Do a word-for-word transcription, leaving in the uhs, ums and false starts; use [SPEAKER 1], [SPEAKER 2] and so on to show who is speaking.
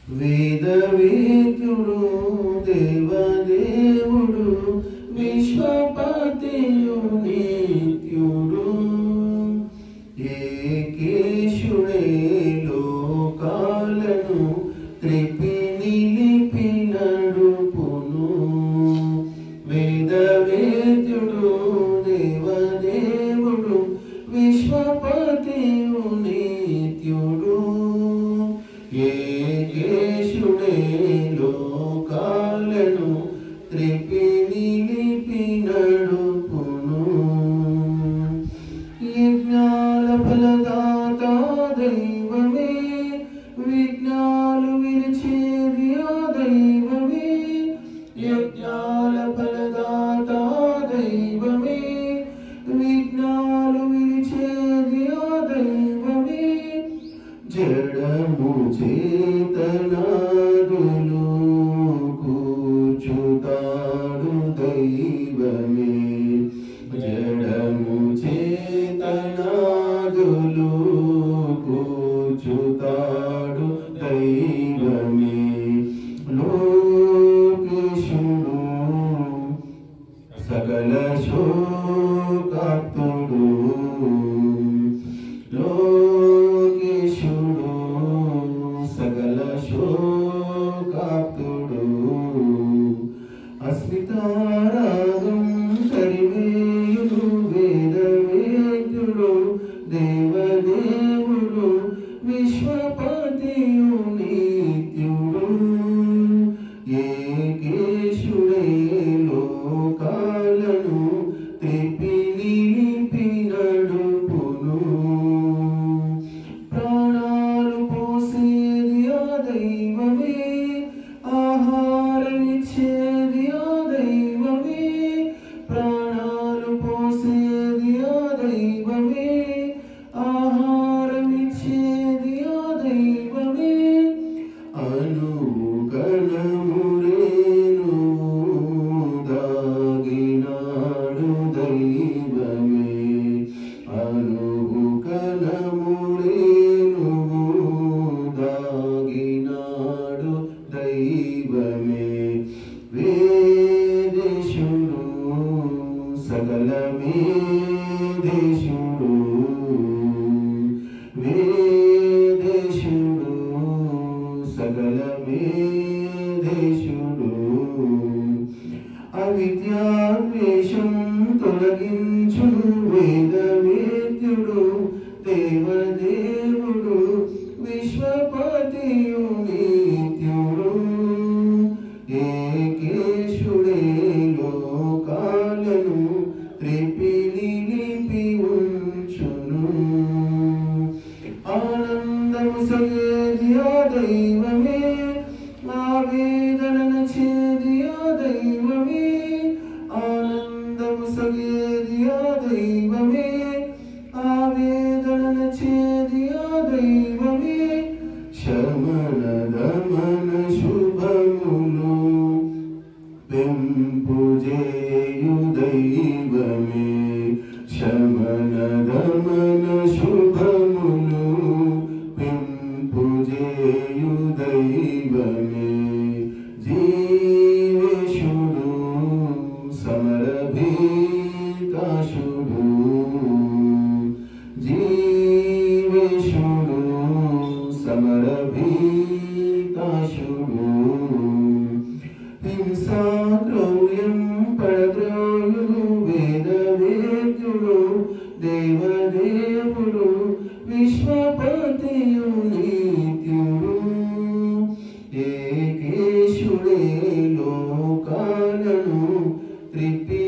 [SPEAKER 1] వేదవేద్యుడు దేవదేవుడు విశ్వపతియు నిత్యుడు ఏకేశుడే లోకాలను త్రిపి నిలిపి నడుపును. వేదవేద్యుడు దేవదేవుడు విశ్వపతియు నిత్యుడు ఏకేశుడే లోకాలను త్రిపి నిలిపి నడుపును. యజ్ఞాల ఫలదాత దైవమే విఘ్నాలు విరిచేది ఆ దైవమే. యజ్ఞాల ఫలదాత దైవమే విఘ్నాలు విరిచేది ఆ దైవమే. జడము చేతనాదులు కూర్చుతాడు దైవమే. జడము చేతనాదులు కూర్చుతాడు దైవమే. లోకేశుడు సకల శోకాప్తుడు. లోకేశుడు సకల శోకాప్తుడు. అస్మితారాగం తరివేయుడు వేదవేద్యుడు దేవదేవుడు విశ్వపతియు నిత్యుడు ఏకేశుడే లోకాలను త్రిపి నిలిపి నడుపును. ప్రాణాలు పోసేది ఆ దైవమే ఆహారమిచ్చేది ఆ దైవమే. ప్రాణాలు పోసేది ఆ దైవమే ఆహారమిచ్చేది ఆ దైవమే. అనువు కణమురేను దాగినాడు దైవమే. అనువు కణమురేను దాగినాడు దైవమే. వేదేశుడు సకల మేధేశుడు. వేదేశుడు సకల మేధేశుడు. అవిద్యాద్వేషం తొలగించు వేదవేద్యుడు దేవదేవుడు విశ్వపతియు నిత్యుడు ఏకేశుడే లోకాలను త్రిపి నిలిపి ఉంచును. ఆనందము సగేది ఆ దైవమే ఆవేదన చేది ఆ దైవమే. ఆనందము సగేది ఆ దైవమే ఆవేదన చేది ఆ దైవమే. శమన దమన శుభములు పెంపుజేయు దైవమే. శమన దమన శుభములు పెంపుజేయు దైవమే. జీవేశుడు సమరభీతాశుడు. జీవేశుడు సమరభీతాశుడు. హింసా క్రౌర్యం పరద్రోయుడు వేదవేద్యుడు దేవదేవుడు విశ్వపతియు నిత్యుడు ఏకేశుడే లోకాలను త్రిపి